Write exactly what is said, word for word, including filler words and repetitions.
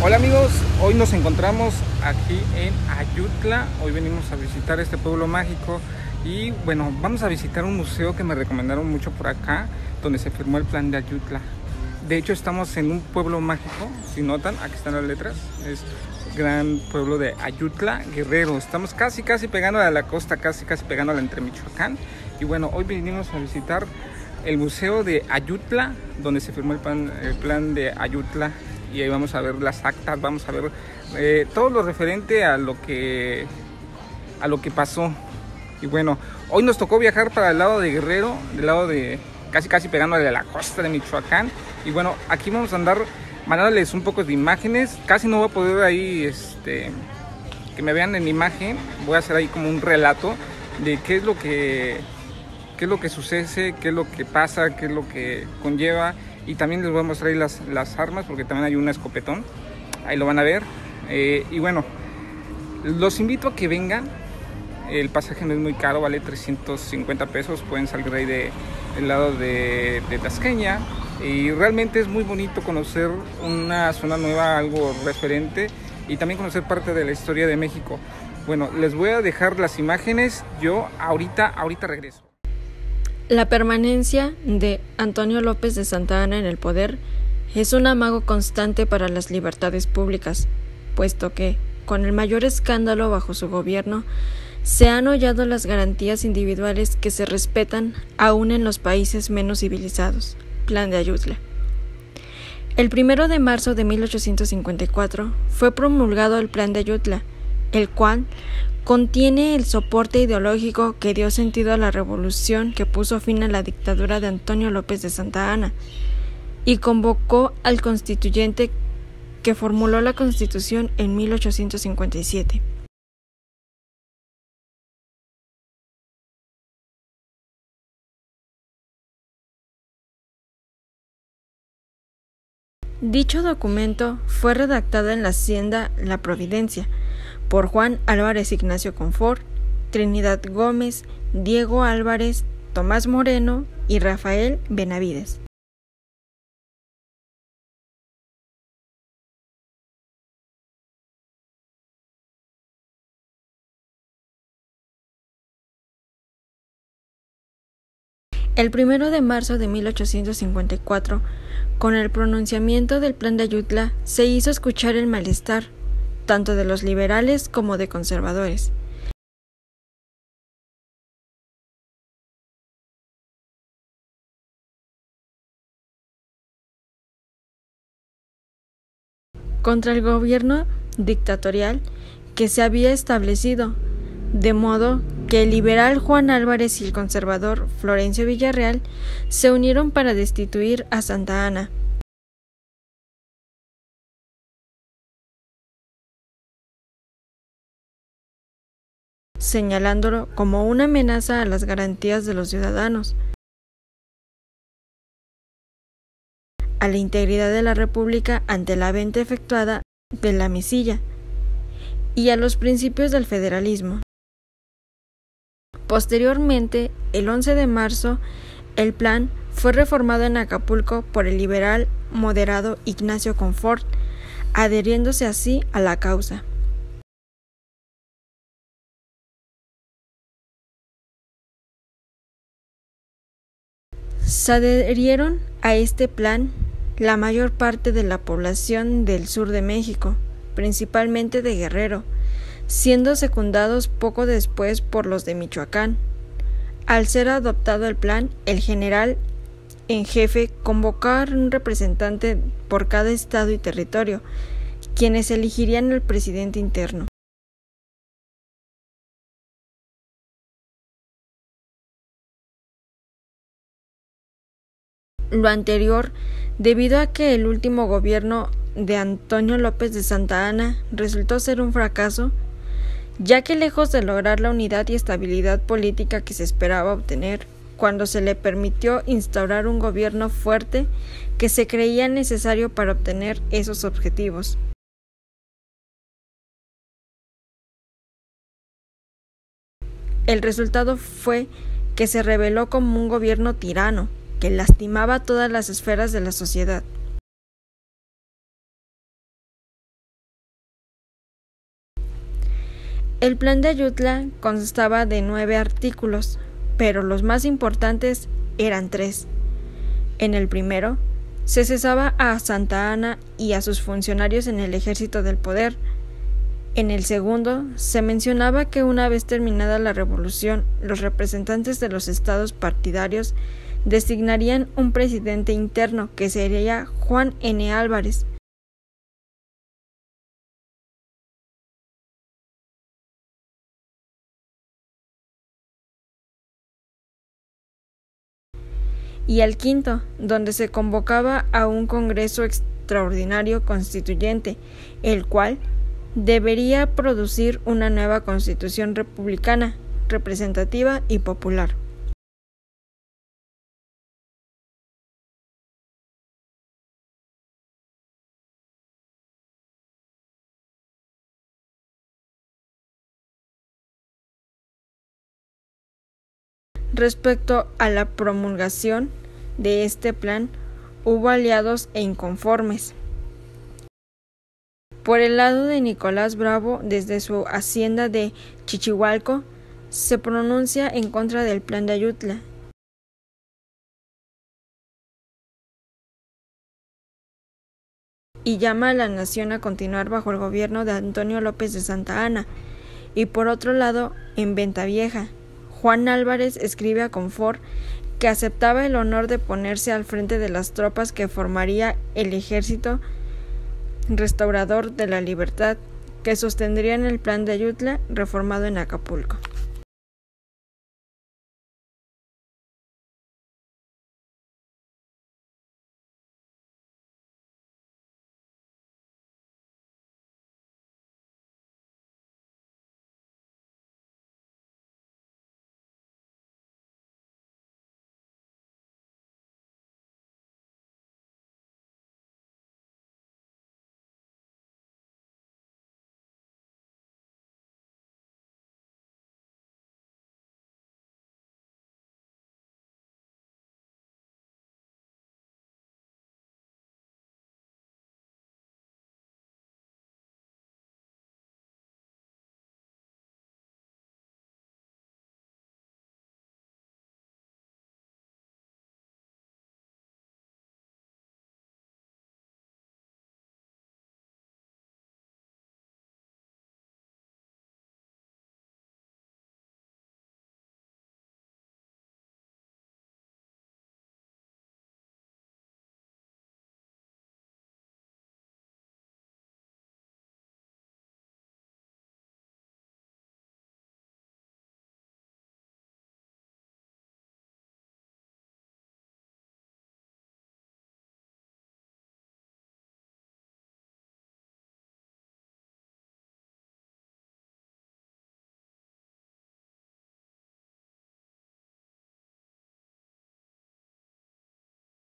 Hola amigos, hoy nos encontramos aquí en Ayutla. Hoy venimos a visitar este pueblo mágico y bueno, vamos a visitar un museo que me recomendaron mucho por acá, donde se firmó el plan de Ayutla. De hecho estamos en un pueblo mágico, si notan, aquí están las letras, es gran pueblo de Ayutla, Guerrero. Estamos casi casi pegando a la costa, casi casi pegando a la entre Michoacán. Y bueno, hoy venimos a visitar el museo de Ayutla, donde se firmó el plan, el plan de Ayutla. Y ahí vamos a ver las actas, vamos a ver eh, todo lo referente a lo que a lo que pasó. Y bueno, hoy nos tocó viajar para el lado de Guerrero, del lado de casi casi pegándole a la costa de Michoacán. Y bueno, aquí vamos a andar mandándoles un poco de imágenes. Casi no voy a poder ahí este que me vean en imagen. Voy a hacer ahí como un relato de qué es lo que qué es lo que sucede, qué es lo que pasa, qué es lo que conlleva. Y también les voy a mostrar ahí las, las armas, porque también hay un escopetón. Ahí lo van a ver. Eh, y bueno, los invito a que vengan. El pasaje no es muy caro, vale trescientos cincuenta pesos. Pueden salir ahí de, del lado de, de Tasqueña. Y realmente es muy bonito conocer una zona nueva, algo referente. Y también conocer parte de la historia de México. Bueno, les voy a dejar las imágenes. Yo ahorita, ahorita regreso. La permanencia de Antonio López de Santa Anna en el poder es un amago constante para las libertades públicas, puesto que, con el mayor escándalo bajo su gobierno, se han hollado las garantías individuales que se respetan aún en los países menos civilizados. Plan de Ayutla. El primero de marzo de mil ochocientos cincuenta y cuatro fue promulgado el Plan de Ayutla, el cual contiene el soporte ideológico que dio sentido a la revolución que puso fin a la dictadura de Antonio López de Santa Anna y convocó al constituyente que formuló la Constitución en mil ochocientos cincuenta y siete. Dicho documento fue redactado en la Hacienda La Providencia por Juan Álvarez Ignacio Confort, Trinidad Gómez, Diego Álvarez, Tomás Moreno y Rafael Benavides. El primero de marzo de mil ochocientos cincuenta y cuatro, con el pronunciamiento del Plan de Ayutla, se hizo escuchar el malestar, tanto de los liberales como de conservadores. Contra el gobierno dictatorial que se había establecido, de modo que el liberal Juan Álvarez y el conservador Florencio Villarreal se unieron para destituir a Santa Anna. Señalándolo como una amenaza a las garantías de los ciudadanos, a la integridad de la República ante la venta efectuada de la misilla y a los principios del federalismo. Posteriormente, el once de marzo, el plan fue reformado en Acapulco por el liberal moderado Ignacio Confort, adhiriéndose así a la causa. Se adherieron a este plan la mayor parte de la población del sur de México, principalmente de Guerrero, siendo secundados poco después por los de Michoacán. Al ser adoptado el plan, el general en jefe convocó a un representante por cada estado y territorio, quienes elegirían al presidente interno. Lo anterior debido a que el último gobierno de Antonio López de Santa Anna resultó ser un fracaso, ya que lejos de lograr la unidad y estabilidad política que se esperaba obtener, cuando se le permitió instaurar un gobierno fuerte que se creía necesario para obtener esos objetivos. El resultado fue que se reveló como un gobierno tirano, que lastimaba todas las esferas de la sociedad. El plan de Ayutla constaba de nueve artículos, pero los más importantes eran tres. En el primero, se cesaba a Santa Anna y a sus funcionarios en el ejército del poder. En el segundo, se mencionaba que una vez terminada la revolución, los representantes de los estados partidarios designarían un presidente interno que sería Juan N. Álvarez. Y al quinto, donde se convocaba a un Congreso Extraordinario Constituyente, el cual debería producir una nueva Constitución republicana, representativa y popular. Respecto a la promulgación de este plan, hubo aliados e inconformes. Por el lado de Nicolás Bravo, desde su hacienda de Chichihualco, se pronuncia en contra del plan de Ayutla y llama a la nación a continuar bajo el gobierno de Antonio López de Santa Anna. Y por otro lado, en Venta Vieja, Juan Álvarez escribe a Confort que aceptaba el honor de ponerse al frente de las tropas que formaría el ejército restaurador de la libertad, que sostendrían el plan de Ayutla reformado en Acapulco.